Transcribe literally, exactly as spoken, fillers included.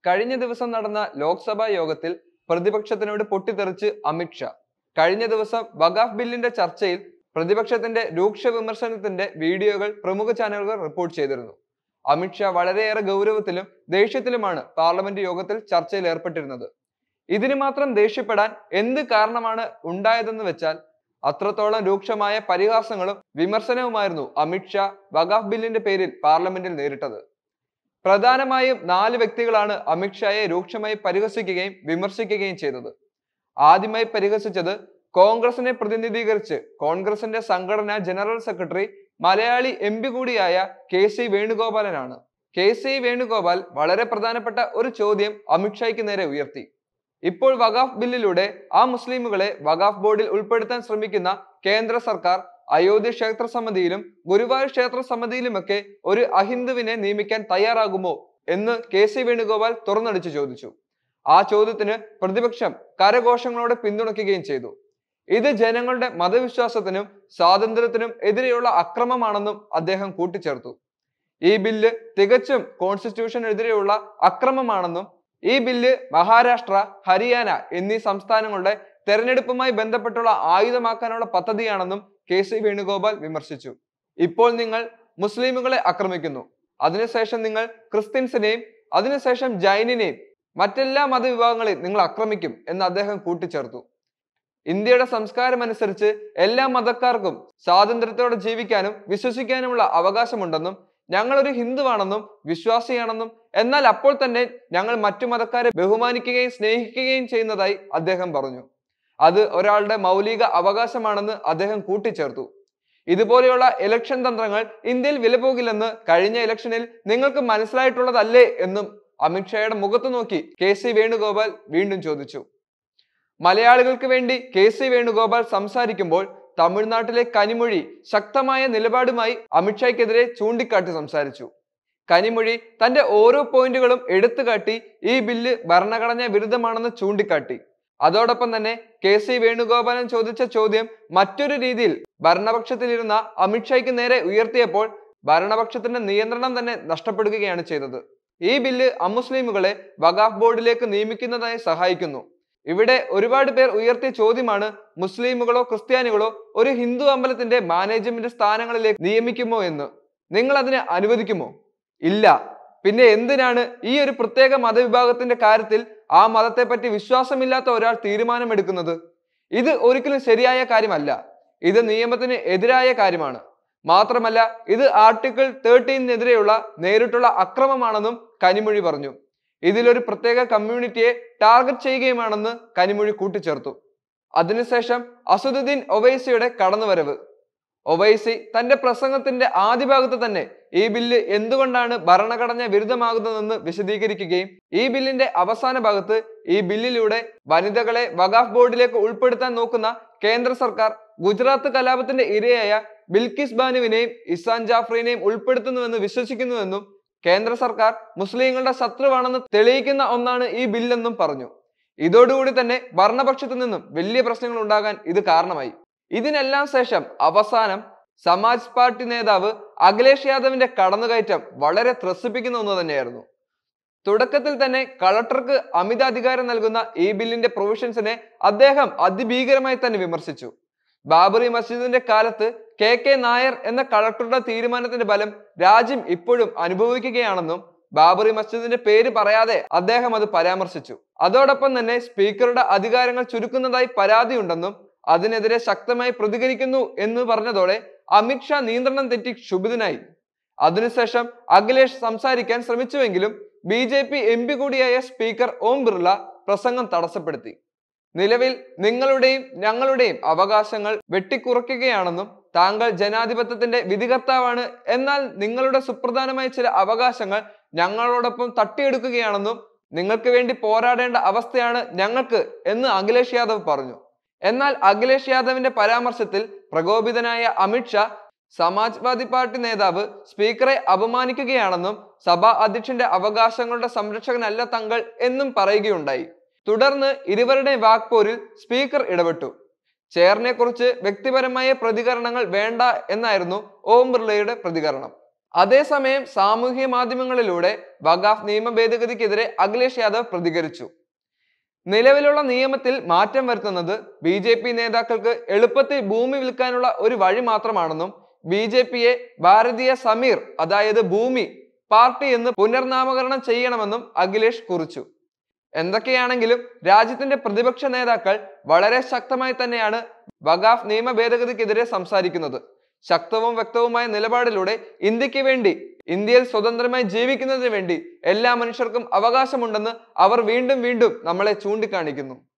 കഴിഞ്ഞ ദിവസം നടന്ന ലോക്സഭാ യോഗത്തിൽ പ്രതിപക്ഷത്തിനോട് പൊട്ടിത്തെറിച്ച് അമിത്ഷാ. കഴിഞ്ഞ ദിവസം വഖഫ് ബില്ലിന്റെ ചർച്ചയിൽ പ്രതിപക്ഷത്തിന്റെ രൂക്ഷ വിമർശനത്തിന്റെ വീഡിയോകൾ പ്രമുഖ ചാനലുകൾ റിപ്പോർട്ട് ചെയ്തിരുന്നു. അമിത്ഷാ വളരെയേറെ ഗൗരവത്തിലും ദേഷ്യത്തിലുമാണ് പാർലമെന്റ് യോഗത്തിൽ ചർച്ചയിൽ ഏർപ്പെട്ടിരുന്നത്. ഇതിന് മാത്രം ദേഷ്യപ്പെടാൻ എന്ത് കാരണമാണ് ഉണ്ടായതെന്ന് വെച്ചാൽ അത്രത്തോളം രൂക്ഷമായ പരിഹാസങ്ങളും വിമർശനവുമായിരുന്നു അമിത്ഷാ വഖഫ് ബില്ലിന്റെ പേരിൽ പാർലമെന്റിൽ നേരിട്ടത്. പ്രധാനമായും നാല് വ്യക്തികളാണ് അമിത്ഷായെ രൂക്ഷമായി പരിഹസിക്കുകയും വിമർശിക്കുകയും ചെയ്തത്. ആദ്യമായി പരിഹസിച്ചത് കോൺഗ്രസിനെ പ്രതിനിധീകരിച്ച് കോൺഗ്രസിന്റെ സംഘടനാ ജനറൽ സെക്രട്ടറി മലയാളി എം പി കൂടിയായ കെ സി വേണുഗോപാലനാണ്. കെ സി വേണുഗോപാൽ വളരെ പ്രധാനപ്പെട്ട ഒരു ചോദ്യം അമിത്ഷായ്ക്ക് നേരെ ഉയർത്തി. ഇപ്പോൾ വഖഫ് ബില്ലിലൂടെ ആ മുസ്ലിമുകളെ വഖഫ് ബോർഡിൽ ഉൾപ്പെടുത്താൻ ശ്രമിക്കുന്ന കേന്ദ്ര സർക്കാർ അയോധ്യ ക്ഷേത്ര സമിതിയിലും ഗുരുവായൂർ ക്ഷേത്ര സമിതിയിലുമൊക്കെ ഒരു അഹിന്ദുവിനെ നിയമിക്കാൻ തയ്യാറാകുമോ എന്ന് കെ സി വേണുഗോപാൽ തുറന്നടിച്ചു ചോദിച്ചു. ആ ചോദ്യത്തിന് പ്രതിപക്ഷം കരഘോഷങ്ങളോടെ പിന്തുണയ്ക്കുകയും ചെയ്തു. ഇത് ജനങ്ങളുടെ മതവിശ്വാസത്തിനും സ്വാതന്ത്ര്യത്തിനും എതിരെയുള്ള അക്രമമാണെന്നും അദ്ദേഹം കൂട്ടിച്ചേർത്തു. ഈ ബില്ല് തികച്ചും കോൺസ്റ്റിറ്റ്യൂഷനെതിരെയുള്ള അക്രമമാണെന്നും ഈ ബില്ല് മഹാരാഷ്ട്ര, ഹരിയാന എന്നീ സംസ്ഥാനങ്ങളുടെ തെരഞ്ഞെടുപ്പുമായി ബന്ധപ്പെട്ടുള്ള ആയുധമാക്കാനുള്ള പദ്ധതിയാണെന്നും കെ സി വേണുഗോപാൽ വിമർശിച്ചു. ഇപ്പോൾ നിങ്ങൾ മുസ്ലിമുകളെ ആക്രമിക്കുന്നു, അതിനുശേഷം നിങ്ങൾ ക്രിസ്ത്യൻസിനെയും അതിനുശേഷം ജൈനിനെയും മറ്റെല്ലാ മതവിഭാഗങ്ങളെയും നിങ്ങൾ ആക്രമിക്കും എന്ന് അദ്ദേഹം കൂട്ടിച്ചേർത്തു. ഇന്ത്യയുടെ സംസ്കാരം അനുസരിച്ച് എല്ലാ മതക്കാർക്കും സ്വാതന്ത്ര്യത്തോടെ ജീവിക്കാനും വിശ്വസിക്കാനുമുള്ള അവകാശമുണ്ടെന്നും ഞങ്ങളൊരു ഹിന്ദുവാണെന്നും വിശ്വാസിയാണെന്നും എന്നാൽ അപ്പോൾ തന്നെ ഞങ്ങൾ മറ്റു മതക്കാരെ ബഹുമാനിക്കുകയും സ്നേഹിക്കുകയും ചെയ്യുന്നതായി അദ്ദേഹം പറഞ്ഞു. അത് ഒരാളുടെ മൗലിക അവകാശമാണെന്ന് അദ്ദേഹം കൂട്ടിച്ചേർത്തു. ഇതുപോലെയുള്ള ഇലക്ഷൻ തന്ത്രങ്ങൾ ഇന്ത്യയിൽ വിലപോകില്ലെന്ന് കഴിഞ്ഞ ഇലക്ഷനിൽ നിങ്ങൾക്ക് മനസ്സിലായിട്ടുള്ളതല്ലേ എന്നും അമിത്ഷായുടെ മുഖത്ത് നോക്കി കെ സി വേണുഗോപാൽ വീണ്ടും ചോദിച്ചു. മലയാളികൾക്ക് വേണ്ടി കെ സി വേണുഗോപാൽ സംസാരിക്കുമ്പോൾ തമിഴ്നാട്ടിലെ കനിമൊഴി ശക്തമായ നിലപാടുമായി അമിത്ഷായ്ക്കെതിരെ ചൂണ്ടിക്കാട്ടി സംസാരിച്ചു. കനിമൊഴി തന്റെ ഓരോ പോയിന്റുകളും എടുത്തുകാട്ടി ഈ ബില്ല് ഭരണഘടനാ വിരുദ്ധമാണെന്ന് ചൂണ്ടിക്കാട്ടി. അതോടൊപ്പം തന്നെ കെ സി വേണുഗോപാലൻ ചോദിച്ച ചോദ്യം മറ്റൊരു രീതിയിൽ ഭരണപക്ഷത്തിലിരുന്ന അമിത്ഷായ്ക്ക് നേരെ ഉയർത്തിയപ്പോൾ ഭരണപക്ഷത്തിന്റെ നിയന്ത്രണം തന്നെ നഷ്ടപ്പെടുകയാണ് ചെയ്തത്. ഈ ബില്ല് അമുസ്ലിമുകളെ വഖഫ് ബോർഡിലേക്ക് നിയമിക്കുന്നതായി സഹായിക്കുന്നു. ഇവിടെ ഒരുപാട് പേർ ഉയർത്തിയ ചോദ്യമാണ് മുസ്ലിമുകളോ ക്രിസ്ത്യാനികളോ ഒരു ഹിന്ദു അമ്പലത്തിന്റെ മാനേജ്മെന്റ് സ്ഥാനങ്ങളിലേക്ക് നിയമിക്കുമോ എന്ന്. നിങ്ങൾ അതിനെ അനുവദിക്കുമോ? ഇല്ല. പിന്നെ എന്തിനാണ് ഈ ഒരു പ്രത്യേക മതവിഭാഗത്തിന്റെ കാര്യത്തിൽ ആ മതത്തെ പറ്റി വിശ്വാസമില്ലാത്ത ഒരാൾ തീരുമാനമെടുക്കുന്നത്? ഇത് ഒരിക്കലും ശരിയായ കാര്യമല്ല. ഇത് നിയമത്തിന് എതിരായ കാര്യമാണ്. മാത്രമല്ല ഇത് ആർട്ടിക്കിൾ തേർട്ടീനെതിരെയുള്ള നേരിട്ടുള്ള അക്രമമാണെന്നും കനിമൊഴി പറഞ്ഞു. ഇതിലൊരു പ്രത്യേക കമ്മ്യൂണിറ്റിയെ ടാർഗറ്റ് ചെയ്യുകയുമാണെന്ന് കനിമൊഴി കൂട്ടിച്ചേർത്തു. അതിനുശേഷം അസദുദ്ദീൻ ഒവൈസിയുടെ കടന്നുവരവ്. ഒവൈസി തന്റെ പ്രസംഗത്തിന്റെ ആദ്യ ഭാഗത്ത് തന്നെ ഈ ബില്ല് എന്തുകൊണ്ടാണ് ഭരണഘടനാ വിരുദ്ധമാകുന്നതെന്ന് വിശദീകരിക്കുകയും ഈ ബില്ലിന്റെ അവസാന ഭാഗത്ത് ഈ ബില്ലിലൂടെ വനിതകളെ വഖഫ് ബോർഡിലേക്ക് ഉൾപ്പെടുത്താൻ നോക്കുന്ന കേന്ദ്ര സർക്കാർ ഗുജറാത്ത് കലാപത്തിന്റെ ഇരയായ ബിൽക്കിസ് ബാനുവിനെയും ഇസാൻ ജാഫറിനെയും ഉൾപ്പെടുത്തുന്നുവെന്ന് വിശ്വസിക്കുന്നുവെന്നും കേന്ദ്ര സർക്കാർ മുസ്ലിങ്ങളുടെ ശത്രുവാണെന്ന് തെളിയിക്കുന്ന ഒന്നാണ് ഈ ബില്ലെന്നും പറഞ്ഞു. ഇതോടുകൂടി തന്നെ ഭരണപക്ഷത്തു നിന്നും വലിയ പ്രശ്നങ്ങൾ ഉണ്ടാകാൻ ഇത് കാരണമായി. ഇതിനെല്ലാം ശേഷം അവസാനം സമാജ് പാർട്ടി നേതാവ് അഖിലേഷ് യാദവിന്റെ കടന്നുകയറ്റം വളരെ ത്രസിപ്പിക്കുന്ന ഒന്ന് തന്നെയായിരുന്നു. തുടക്കത്തിൽ തന്നെ കളക്ടർക്ക് അമിത അധികാരം നൽകുന്ന ഈ ബില്ലിന്റെ പ്രൊവിഷൻസിനെ അദ്ദേഹം അതിഭീകരമായി തന്നെ വിമർശിച്ചു. ബാബറി മസ്ജിദിന്റെ കാലത്ത് കെ കെ നായർ എന്ന കളക്ടറുടെ തീരുമാനത്തിന്റെ ഫലം രാജ്യം ഇപ്പോഴും അനുഭവിക്കുകയാണെന്നും ബാബറി മസ്ജിദിന്റെ പേര് പറയാതെ അദ്ദേഹം അത് പരാമർശിച്ചു. അതോടൊപ്പം തന്നെ സ്പീക്കറുടെ അധികാരങ്ങൾ ചുരുക്കുന്നതായി പരാതിയുണ്ടെന്നും അതിനെതിരെ ശക്തമായി പ്രതികരിക്കുന്നു എന്ന് പറഞ്ഞതോടെ അമിത്ഷാ നിയന്ത്രണം തെറ്റി ക്ഷുഭിതനായി. അതിനുശേഷം അഖിലേഷ് സംസാരിക്കാൻ ശ്രമിച്ചുവെങ്കിലും B J P M P കൂടിയായ സ്പീക്കർ ഓം ബിർള പ്രസംഗം തടസ്സപ്പെടുത്തി. നിലവിൽ നിങ്ങളുടെയും ഞങ്ങളുടെയും അവകാശങ്ങൾ വെട്ടിക്കുറയ്ക്കുകയാണെന്നും താങ്കൾ ജനാധിപത്യത്തിന്റെ വിധികർത്താവാണ്, എന്നാൽ നിങ്ങളുടെ സുപ്രധാനമായ ചില അവകാശങ്ങൾ ഞങ്ങളോടൊപ്പം തട്ടിയെടുക്കുകയാണെന്നും നിങ്ങൾക്ക് വേണ്ടി പോരാടേണ്ട അവസ്ഥയാണ് ഞങ്ങൾക്ക് എന്ന് അഖിലേഷ് യാദവ് പറഞ്ഞു. എന്നാൽ അഖിലേഷ് യാദവിന്റെ പരാമർശത്തിൽ പ്രകോപിതനായ അമിത്ഷാ സമാജ്വാദി പാർട്ടി നേതാവ് സ്പീക്കറെ അപമാനിക്കുകയാണെന്നും സഭാ അധ്യക്ഷന്റെ അവകാശങ്ങളുടെ സംരക്ഷകനല്ല തങ്ങൾ എന്നും പറയുകയുണ്ടായി. തുടർന്ന് ഇരുവരുടെയും വാക്പോരിൽ സ്പീക്കർ ഇടപെട്ടു. ചെയറിനെ കുറിച്ച് വ്യക്തിപരമായ പ്രതികരണങ്ങൾ വേണ്ട എന്നായിരുന്നു ഓം ബിർളയുടെ പ്രതികരണം. അതേസമയം സാമൂഹ്യ മാധ്യമങ്ങളിലൂടെ വഖാഫ് നിയമ ഭേദഗതിക്കെതിരെ അഖിലേഷ് യാദവ് പ്രതികരിച്ചു. നിലവിലുള്ള നിയമത്തിൽ മാറ്റം വരുത്തുന്നത് ബി ജെ പി നേതാക്കൾക്ക് എളുപ്പത്തിൽ ഭൂമി വിൽക്കാനുള്ള ഒരു വഴി മാത്രമാണെന്നും ബി ജെ പിയെ ഭാരതീയ സമീർ അതായത് ഭൂമി പാർട്ടി എന്ന് പുനർനാമകരണം ചെയ്യണമെന്നും അഖിലേഷ് കുറിച്ചു. എന്തൊക്കെയാണെങ്കിലും രാജ്യത്തിന്റെ പ്രതിപക്ഷ നേതാക്കൾ വളരെ ശക്തമായി തന്നെയാണ് വഖാഫ് നിയമ ഭേദഗതിക്കെതിരെ സംസാരിക്കുന്നത്. ശക്തവും വ്യക്തവുമായ നിലപാടിലൂടെ ഇന്ത്യക്ക് വേണ്ടി, ഇന്ത്യയിൽ സ്വതന്ത്രമായി ജീവിക്കുന്നതിന് വേണ്ടി എല്ലാ മനുഷ്യർക്കും അവകാശമുണ്ടെന്ന് അവർ വീണ്ടും വീണ്ടും നമ്മളെ ചൂണ്ടിക്കാണിക്കുന്നു.